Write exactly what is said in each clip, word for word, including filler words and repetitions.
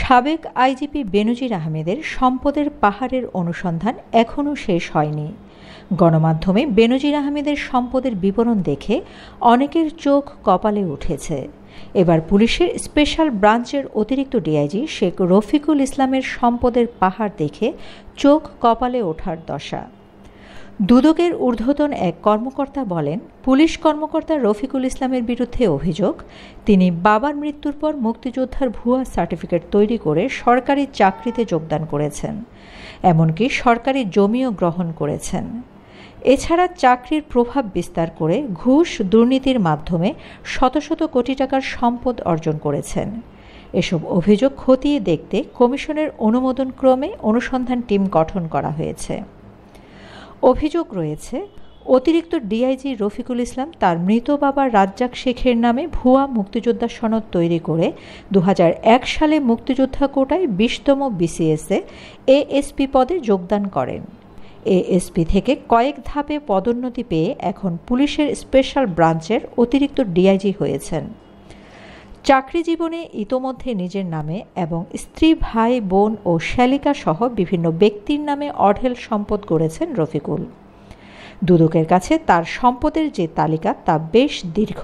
সাবেক আইজিপি বেনজির আহমেদের সম্পদের পাহাড়ের অনুসন্ধান এখনও শেষ হয়নি। গণমাধ্যমে বেনজির আহমেদের সম্পদের বিবরণ দেখে অনেকের চোখ কপালে উঠেছে। এবার পুলিশের স্পেশাল ব্রাঞ্চের অতিরিক্ত ডিআইজি শেখ রফিকুল ইসলামের সম্পদের পাহাড় দেখে চোখ কপালে ওঠার দশা। দুদকের ঊর্ধ্বতন এক কর্মকর্তা বলেন, পুলিশ কর্মকর্তা রফিকুল ইসলামের বিরুদ্ধে অভিযোগ, তিনি বাবার মৃত্যুর পর মুক্তিযোদ্ধার ভুয়া সার্টিফিকেট তৈরি করে সরকারি চাকরিতে যোগদান করেছেন, এমনকি সরকারি জমিও গ্রহণ করেছেন। এছাড়া চাকরির প্রভাব বিস্তার করে ঘুষ দুর্নীতির মাধ্যমে শত শত কোটি টাকার সম্পদ অর্জন করেছেন। এসব অভিযোগ খতিয়ে দেখতে কমিশনের অনুমোদন ক্রমে অনুসন্ধান টিম গঠন করা হয়েছে। অভিযোগ রয়েছে, অতিরিক্ত ডিআইজি রফিকুল ইসলাম তার মৃত বাবা রাজ্জাক শেখের নামে ভুয়া মুক্তিযোদ্ধা সনদ তৈরি করে দু হাজার এক সালে মুক্তিযোদ্ধা কোটায় বিশতম বিসিএসে এএসপি পদে যোগদান করেন। এএসপি থেকে কয়েক ধাপে পদোন্নতি পেয়ে এখন পুলিশের স্পেশাল ব্রাঞ্চের অতিরিক্ত ডিআইজি হয়েছেন। চাকরি জীবনে ইতোমধ্যে নিজের নামে এবং স্ত্রী, ভাই, বোন ও শ্যালিকা সহ বিভিন্ন ব্যক্তির নামে অঢেল সম্পদ গড়েছেন রফিকুল। দুদকের কাছে তার সম্পদের যে তালিকা তা বেশ দীর্ঘ।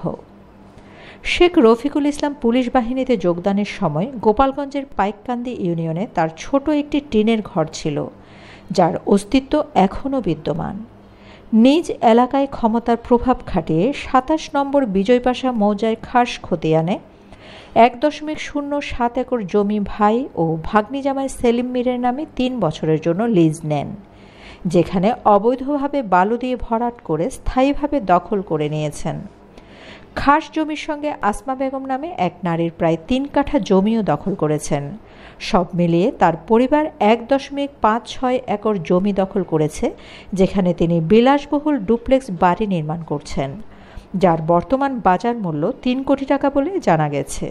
শেখ রফিকুল ইসলাম পুলিশ বাহিনীতে যোগদানের সময় গোপালগঞ্জের পাইককান্দি ইউনিয়নে তার ছোট একটি টিনের ঘর ছিল, যার অস্তিত্ব এখনও বিদ্যমান। নিজ এলাকায় ক্ষমতার প্রভাব খাটিয়ে সাতাশ নম্বর বিজয়পাশা মৌজায় খাস খতিয়ানে এক দশমিক শূন্য সাত একর জমি ভাই ও ভাগ্নি জামাই সেলিম মীরের নামে তিন বছরের জন্য লিজ নেন, যেখানে অবৈধভাবে বালু দিয়ে ভরাট করে স্থায়ীভাবে দখল করে নিয়েছেন। খাস জমির সঙ্গে আসমা বেগম নামে এক নারীর প্রায় তিন কাঠা জমিও দখল করেছেন। সব মিলিয়ে তার পরিবার এক দশমিক পাঁচ ছয় একর জমি দখল করেছে, যেখানে তিনি বিলাসবহুল ডুপ্লেক্স বাড়ি নির্মাণ করছেন, যার বর্তমান বাজার মূল্য তিন কোটি টাকা বলে জানা গেছে।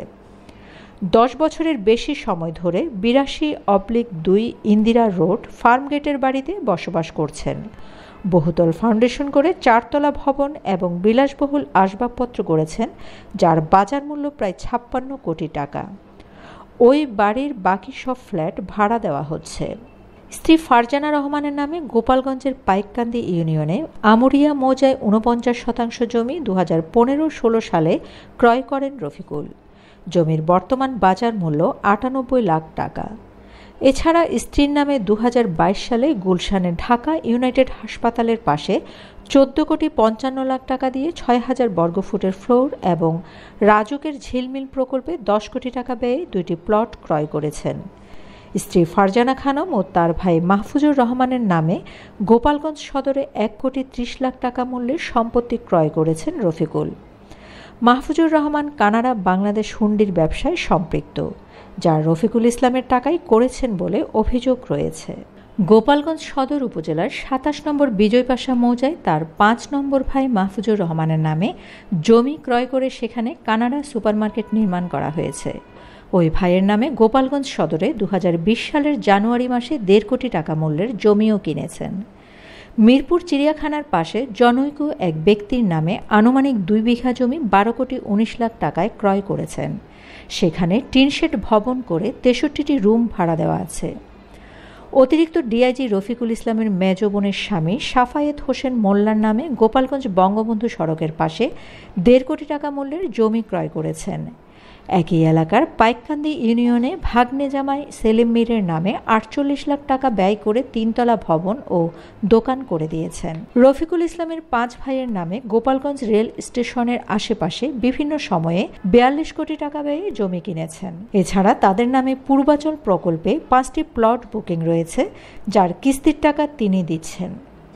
দশ বছরের বেশি সময় ধরে বিরাশি অবলিক দুই ইন্দিরা রোড ফার্মগেটের বাড়িতে বসবাস করছেন। বহুতল ফাউন্ডেশন করে চারতলা ভবন এবং বিলাসবহুল আসবাবপত্র গড়েছেন, যার বাজার মূল্য প্রায় ছাপ্পান্ন কোটি টাকা। ওই বাড়ির বাকি সব ফ্ল্যাট ভাড়া দেওয়া হচ্ছে। স্ত্রী ফারজানা রহমানের নামে গোপালগঞ্জের পাইককান্দি ইউনিয়নে আমুরিয়া মৌজায় ঊনপঞ্চাশ শতাংশ জমি দু হাজার পনেরো ষোলো সালে ক্রয় করেন রফিকুল। জমির বর্তমান বাজার মূল্য আটানব্বই লাখ টাকা। এছাড়া স্ত্রীর নামে দু হাজার বাইশ সালে গুলশানে ঢাকা ইউনাইটেড হাসপাতালের পাশে চোদ্দ কোটি পঞ্চান্ন লাখ টাকা দিয়ে ছয় হাজার বর্গফুটের ফ্লোর এবং রাজুকের ঝিলমিল প্রকল্পে দশ কোটি টাকা ব্যয়ে দুইটি প্লট ক্রয় করেছেন। স্ত্রী ফারজানা খানম ও তার ভাই মাহফুজুর রহমানের নামে গোপালগঞ্জ সদরে এক কোটি ত্রিশ লাখ টাকা মূল্যের সম্পত্তি ক্রয় করেছেন রফিকুল। মাহফুজুর রহমান কানাডা বাংলাদেশ হুন্ডির ব্যবসায় সম্পৃক্ত, যা রফিকুল ইসলামের টাকায় করেছেন বলে অভিযোগ রয়েছে। গোপালগঞ্জ সদর উপজেলার সাতাশ নম্বর বিজয়পাশা মৌজায় তার পাঁচ নম্বর ভাই মাহফুজুর রহমানের নামে জমি ক্রয় করে সেখানে কানাডা সুপারমার্কেট নির্মাণ করা হয়েছে। ওই ভাইয়ের নামে গোপালগঞ্জ সদরে দু হাজার বিশ সালের জানুয়ারি মাসে দেড় কোটি টাকা মূল্যের জমিও কিনেছেন। মিরপুর চিড়িয়াখানার পাশে জনৈক এক ব্যক্তির নামে আনুমানিক দুই বিঘা জমি বারো কোটি উনিশ লাখ টাকায় ক্রয় করেছেন। সেখানে টিনশেড ভবন করে তেষট্টিটি রুম ভাড়া দেওয়া আছে। অতিরিক্ত ডিআইজি রফিকুল ইসলামের মেজ বোনের স্বামী সাফায়েত হোসেন মোল্লার নামে গোপালগঞ্জ বঙ্গবন্ধু সড়কের পাশে দেড় কোটি টাকা মূল্যের জমি ক্রয় করেছেন। একই এলাকার পাইককান্দি ইউনিয়নে ভাগ্নে জামাই সেলিম মীরের নামে আটচল্লিশ লাখ টাকা ব্যয় করে তিনতলা ভবন ও দোকান করে দিয়েছেন। রফিকুল ইসলামের পাঁচ ভাইয়ের নামে গোপালগঞ্জ রেল স্টেশনের আশেপাশে বিভিন্ন সময়ে বিয়াল্লিশ কোটি টাকা ব্যয়ে জমি কিনেছেন। এছাড়া তাদের নামে পূর্বাচল প্রকল্পে পাঁচটি প্লট বুকিং রয়েছে, যার কিস্তির টাকা তিনি দিচ্ছেন।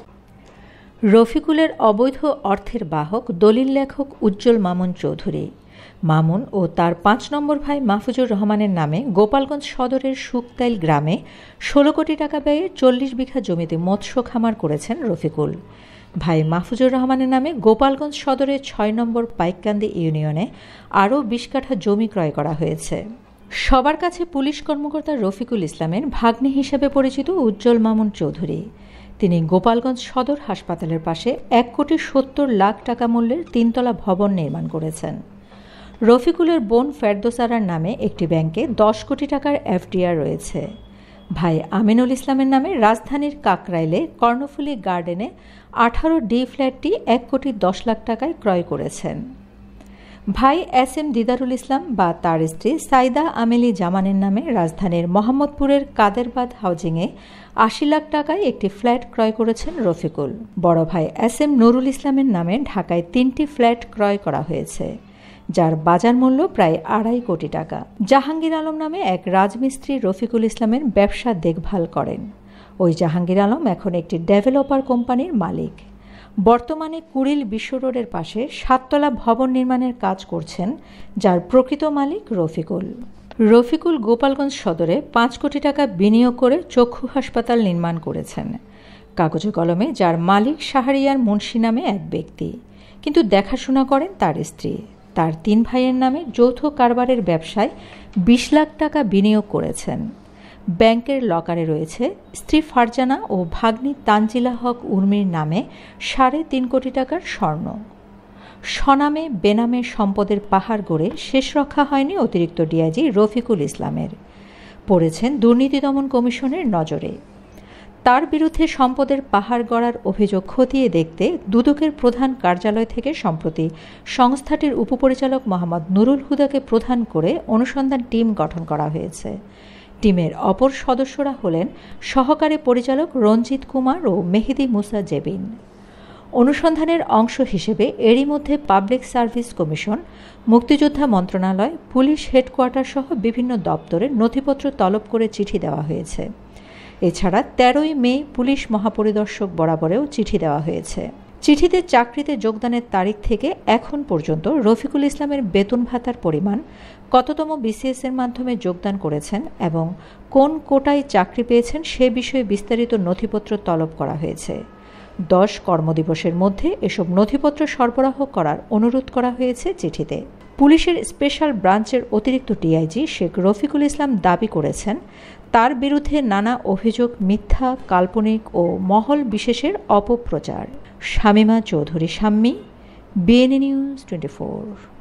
রফিকুলের অবৈধ অর্থের বাহক দলিল লেখক উজ্জ্বল মামুন চৌধুরী। মামুন ও তার পাঁচ নম্বর ভাই মাহফুজুর রহমানের নামে গোপালগঞ্জ সদরের শুকতাইল গ্রামে ষোলো কোটি টাকা ব্যয়ে চল্লিশ বিঘা জমিতে মৎস্য খামার করেছেন রফিকুল। ভাই মাহফুজুর রহমানের নামে গোপালগঞ্জ সদরের ছয় নম্বর পাইককান্দি ইউনিয়নে আরও বিশ কাঠা জমি ক্রয় করা হয়েছে। সবার কাছে পুলিশ কর্মকর্তা রফিকুল ইসলামের ভাগ্নে হিসেবে পরিচিত উজ্জ্বল মামুন চৌধুরী। তিনি গোপালগঞ্জ সদর হাসপাতালের পাশে এক কোটি সত্তর লাখ টাকা মূল্যের তিনতলা ভবন নির্মাণ করেছেন। রফিকুলের বোন ফেরদৌসারার নামে একটি ব্যাংকে দশ কোটি টাকার এফডিআর রয়েছে। ভাই আমিনুল ইসলামের নামে রাজধানীর কাকরাইলে কর্ণফুলী গার্ডেনে আঠারো ডি ফ্ল্যাটটি এক কোটি দশ লাখ টাকায় ক্রয় করেছেন। ভাই এস এম দিদারুল ইসলাম বা তার স্ত্রী সাইদা আমেলি জামানের নামে রাজধানীর মোহাম্মদপুরের কাদেরবাদ হাউজিংয়ে আশি লাখ টাকায় একটি ফ্ল্যাট ক্রয় করেছেন রফিকুল। বড় ভাই এস এম নুরুল ইসলামের নামে ঢাকায় তিনটি ফ্ল্যাট ক্রয় করা হয়েছে, যার বাজার মূল্য প্রায় আড়াই কোটি টাকা। জাহাঙ্গীর আলম নামে এক রাজমিস্ত্রি রফিকুল ইসলামের ব্যবসা দেখভাল করেন। ওই জাহাঙ্গীর আলম এখন একটি ডেভেলপার কোম্পানির মালিক। বর্তমানে কুড়িল বিশ্ব রোডের পাশে সাততলা ভবন নির্মাণের কাজ করছেন, যার প্রকৃত মালিক রফিকুল। রফিকুল গোপালগঞ্জ সদরে পাঁচ কোটি টাকা বিনিয়োগ করে চক্ষু হাসপাতাল নির্মাণ করেছেন কাগজে কলমে, যার মালিক শাহরিয়ার মুন্সি নামে এক ব্যক্তি, কিন্তু দেখাশোনা করেন তার স্ত্রী। তার তিন ভাইয়ের নামে যৌথ কারবারের ব্যবসায় বিশ লাখ টাকা বিনিয়োগ করেছেন। ব্যাংকের লকারে রয়েছে স্ত্রী ফারজানা ও ভাগ্নি তানজিলা হক উর্মির নামে সাড়ে তিন কোটি টাকার স্বর্ণ। স্বনামে বেনামে সম্পদের পাহাড় গড়ে শেষ রক্ষা হয়নি অতিরিক্ত ডিআইজি রফিকুল ইসলামের। পড়েছেন দুর্নীতি দমন কমিশনের নজরে। তার বিরুদ্ধে সম্পদের পাহাড় গড়ার অভিযোগ খতিয়ে দেখতে দুদকের প্রধান কার্যালয় থেকে সম্প্রতি সংস্থাটির উপপরিচালক মোহাম্মদ নুরুল হুদাকে প্রধান করে অনুসন্ধান টিম গঠন করা হয়েছে। টিমের অপর সদস্যরা হলেন সহকারী পরিচালক রঞ্জিত কুমার ও মেহেদি মুসা জেবিন। অনুসন্ধানের অংশ হিসেবে এরই মধ্যে পাবলিক সার্ভিস কমিশন, মুক্তিযোদ্ধা মন্ত্রণালয়, পুলিশ হেডকোয়ার্টার সহ বিভিন্ন দপ্তরে নথিপত্র তলব করে চিঠি দেওয়া হয়েছে। এছাড়া তেরোই মে পুলিশ মহাপরিদর্শক বরাবরেও চিঠি দেওয়া হয়েছে। চিঠিতে চাকরিতে যোগদানের তারিখ থেকে এখন পর্যন্ত রফিকুল ইসলামের বেতন ভাতার পরিমাণ, কততম বিসিএস এর মাধ্যমে যোগদান করেছেন এবং কোন কোটায় চাকরি পেয়েছেন সে বিষয়ে বিস্তারিত নথিপত্র তলব করা হয়েছে। দশ কর্মদিবসের মধ্যে এসব নথিপত্র সরবরাহ করার অনুরোধ করা হয়েছে চিঠিতে। পুলিশের স্পেশাল ব্রাঞ্চের অতিরিক্ত ডিআইজি শেখ রফিকুল ইসলাম দাবি করেছেন, তার বিরুদ্ধে নানা অভিযোগ মিথ্যা, কাল্পনিক ও মহল বিশেষের অপপ্রচার। Shamima Chowdhury Shammi, BNA news twenty four.